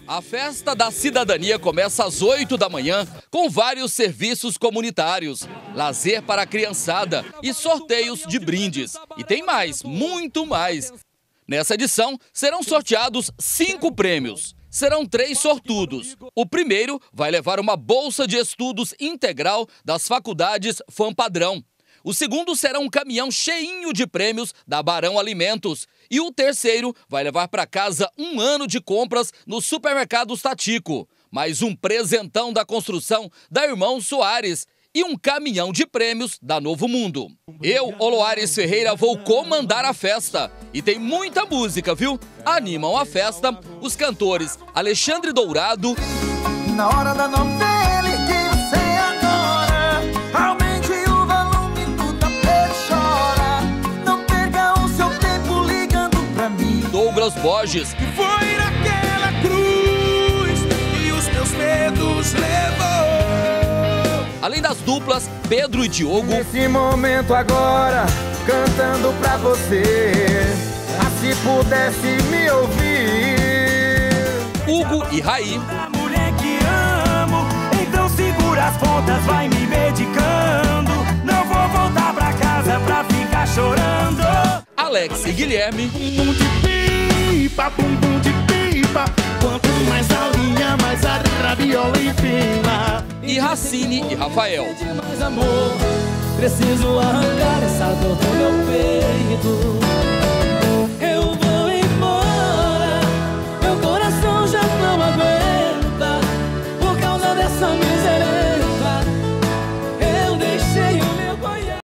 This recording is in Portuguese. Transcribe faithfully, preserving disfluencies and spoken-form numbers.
A Festa da Cidadania começa às oito da manhã com vários serviços comunitários, lazer para a criançada e sorteios de brindes. E tem mais, muito mais. Nessa edição serão sorteados cinco prêmios. Serão três sortudos. O primeiro vai levar uma bolsa de estudos integral das faculdades FAM-Padrão. O segundo será um caminhão cheinho de prêmios da Barão Alimentos. E o terceiro vai levar para casa um ano de compras no supermercado Tatico. Mais um presentão da construção da Irmão Soares e um caminhão de prêmios da Novo Mundo. Eu, Oloares Ferreira, vou comandar a festa. E tem muita música, viu? Animam a festa os cantores Alexandre Dourado, na hora da novela que você adora, aumente o volume do tapete, chora. Não perca o seu tempo ligando pra mim. Douglas Borges, que foi naquela cruz e os meus medos levou. Além das duplas Pedro e Diogo. Nesse momento agora, cantando pra você, ah, se pudesse me ouvir. Hugo e Raí. Mulher que amo, então segura as pontas, vai me medicando. Não vou voltar pra casa pra ficar chorando. Alex e Guilherme. Bum de pipa, bum bum de pipa. Quanto mais a linha, mais a rabiola empina. E Racine e Rafael. Mais amor, preciso arrancar essa dor do meu